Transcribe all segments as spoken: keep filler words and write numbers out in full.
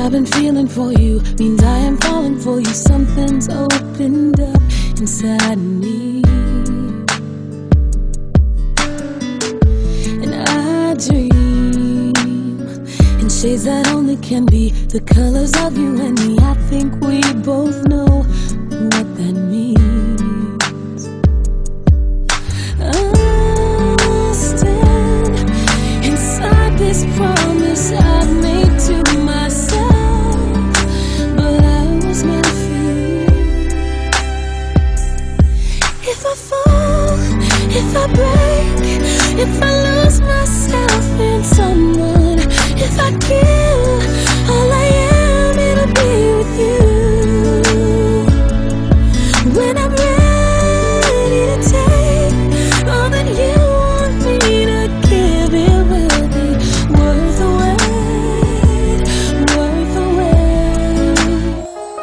I've been feeling for you means I am falling for you. Something's opened up inside me, and I dream in shades that only can be the colors of you and me. I think we both know what that means. I'll stand inside this promise I've made to myself, but I was meant for you. If I fall, if I break, if I lose myself in someone, if I kill all I am, it'll be with you. When I'm ready to take all that you want me to give, it will be worth the wait, worth the wait.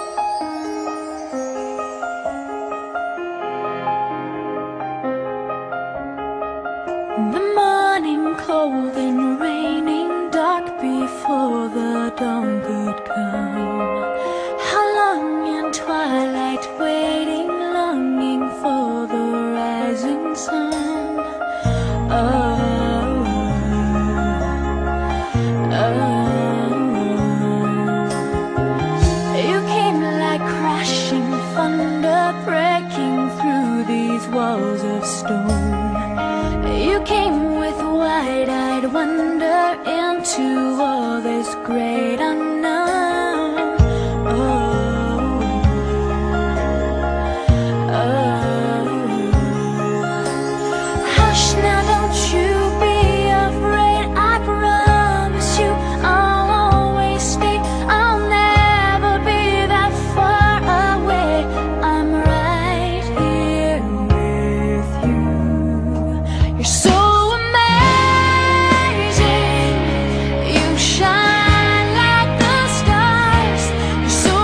The morning cold and raining, dark before the dawn could come. How long in twilight waiting, longing for the rising sun. Oh, oh. You came like crashing thunder, breaking through these walls of stone. You came with wide-eyed wonder into all this great unknown. Oh, oh. Hush now, don't you be afraid. I promise you I'll always stay. I'll never be that far away. I'm right here with you. You're so amazing. You shine like the stars. You're so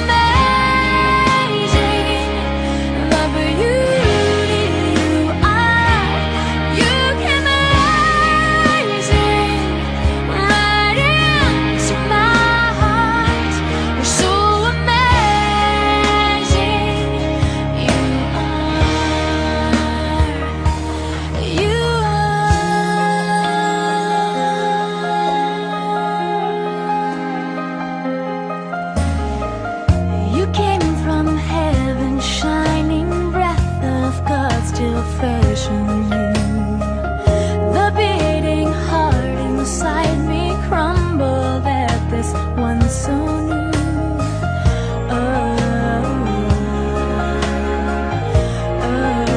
amazing. The beauty you are. You came rising right into my heart. You're so amazing. You are. You are. You came from heaven, shining breath of God still fresh on you. The beating heart inside me crumbled at this one so new. Oh, oh.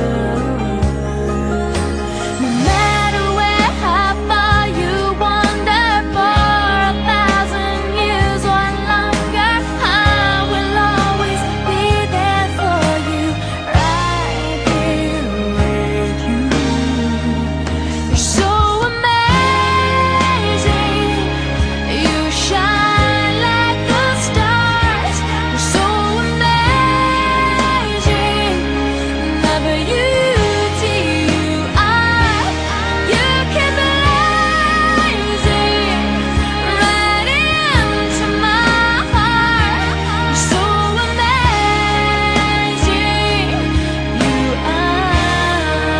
No matter where, how far you wander, for a thousand years or longer, I will always be there for you, right here with you. You're so amazing. You shine like the stars. You're so amazing. The beauty you are. You keep rising right into my heart. You're so amazing. You are.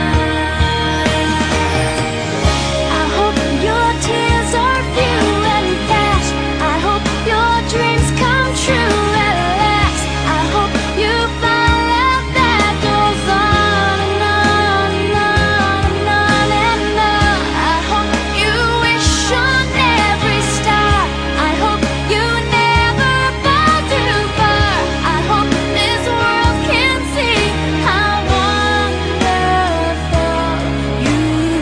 I hope your tears are few and fast. I hope your dreams come true at last. I hope you find love that goes on and on and on and on and on. I hope you wish on every star. I hope you never fall too far. I hope this world can see how wonderful you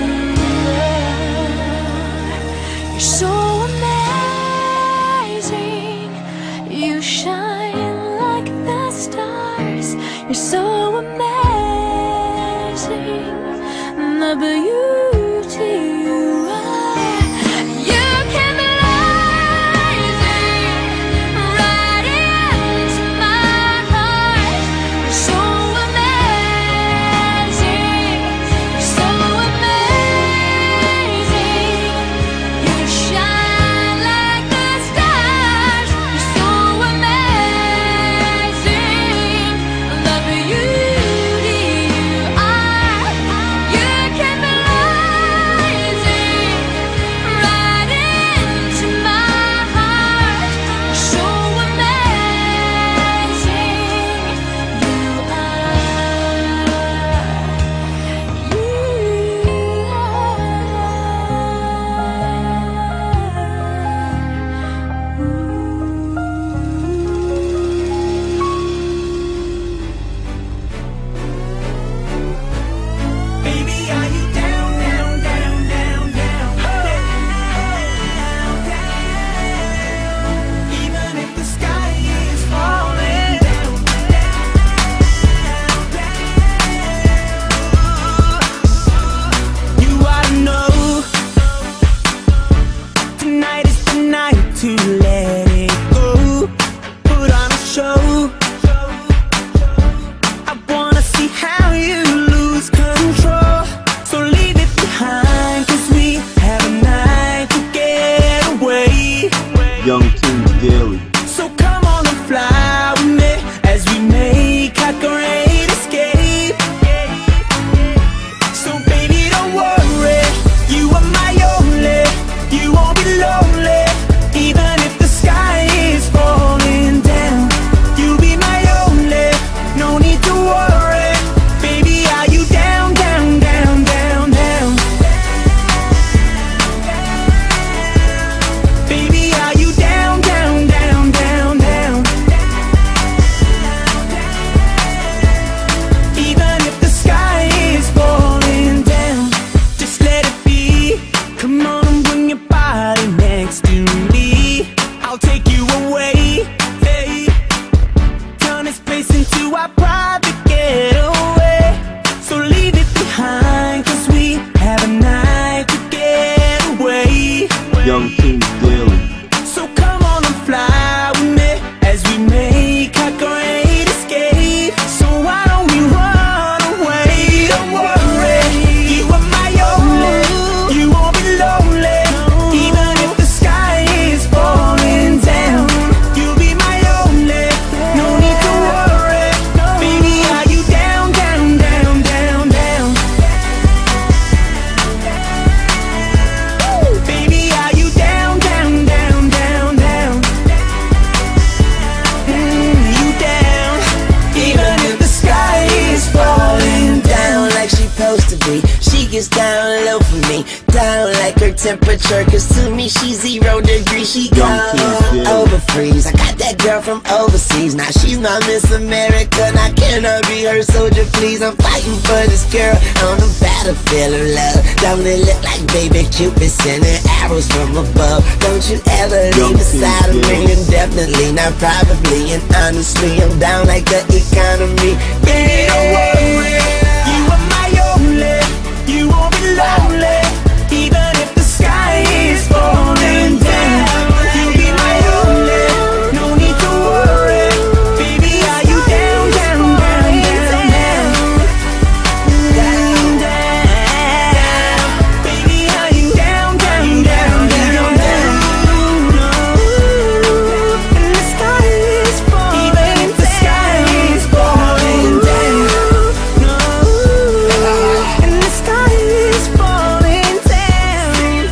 are. You're so amazing. You shine like the stars. You're so amazing. The beauty you are. You came rising right into my heart. You're so amazing. You're so amazing. You shine. Tonight is the night to let it go. Put on a show. I wanna see how you lose control. So leave it behind, cause we have a night to get away. Young Teens Daily. So come on and fly with me as we make our great escape. So baby, don't worry, you are my only. You won't be lonely, even if the sky is falling down. You'll be my only, no need to worry. Baby, are you down, down, down, down, down? Baby, are you down, down, down, down, down? Even if the sky is falling down, just let it be. Come on and bring your body next to me. I'll take you away, hey. Turn this place into our private getaway. So leave it behind, cause we have a night to get away. Young Teens Daily. So come on and fly with me as we make our great escape. So why don't we run away? Don't worry, you are my only. You won't be lonely, even if the sky is falling down. You'll be my only, no need to worry. Baby, are you down, down, down, down, down? Baby, are you down, down, down, down, down? Mm, you down, even if the sky is falling down. Like she supposed to be. She gets down low for me, down like her temperature, cause to me she's zero degrees. She Young gone Teens Daily. over freeze. I got that girl from overseas. Now she's my Miss America, now can I be her soldier please? I'm fighting for this girl on the battlefield of love. Don't it look like baby Cupid sending arrows from above? Don't you ever Young leave the side of Teens me, Daily. indefinitely, not probably, and honestly I'm down like the economy. Baby, don't worry, You are my only, you won't be lonely, even if the sky is falling down. You'll be my only, no need to worry. Baby, are you down, down, down, down, down? Down, down. Baby, are you down, down, down, down, down? And the sky is falling, even if the sky is falling down. No. And the sky is falling down.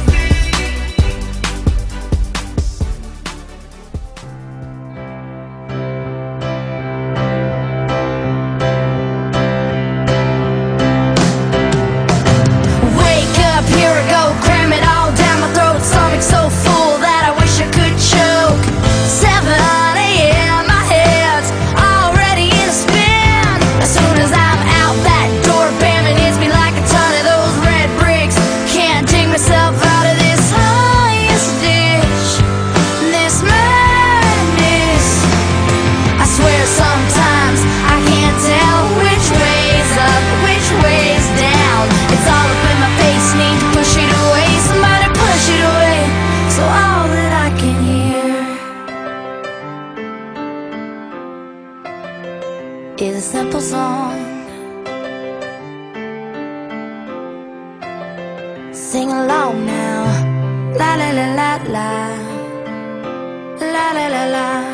Wake up, here I go, cram it all down my throat. Stomach so full that I wish I could choke. seven a m, my head's already in a spin. As soon as I'm out that door, bam, it hits me like a ton of those red bricks. Can't dig myself out of this highest ditch, this madness. I swear sometimes I can't tell which way's up, which way's down. It's all up in my face, need to push it away. Somebody push it away, so all that I can hear is a simple song. Sing along now, la la la la la, la la la la.